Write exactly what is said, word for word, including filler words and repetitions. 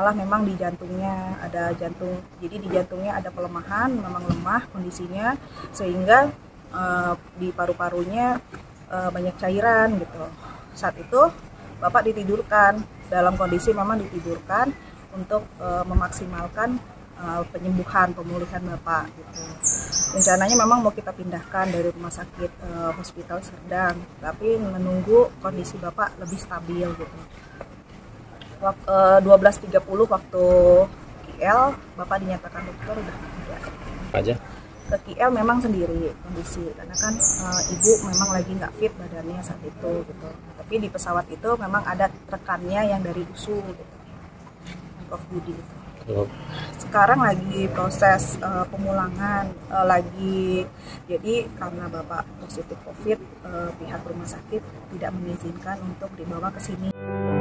bermasalah memang di jantungnya, ada jantung, jadi di jantungnya ada pelemahan, memang lemah kondisinya, sehingga uh, di paru-parunya uh, banyak cairan gitu. Saat itu Bapak ditidurkan, dalam kondisi memang ditidurkan untuk uh, memaksimalkan uh, penyembuhan, pemulihan Bapak gitu. Rencananya memang mau kita pindahkan dari rumah sakit uh, Hospital Serdang, tapi menunggu kondisi Bapak lebih stabil gitu. dua belas tiga puluh waktu K L, Bapak dinyatakan dokter udah tidak. Aja? Ke K L memang sendiri kondisi, karena kan e, ibu memang lagi nggak fit badannya saat itu gitu. Tapi di pesawat itu memang ada rekannya yang dari U S U gitu, Prof Budi gitu. Oh. Sekarang lagi proses e, pemulangan, e, lagi jadi karena Bapak positif COVID, e, pihak rumah sakit tidak mengizinkan untuk dibawa ke sini.